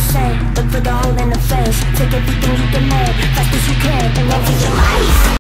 say. Look for the hole in the face. Take everything you can make, fast as you can, and run for your life.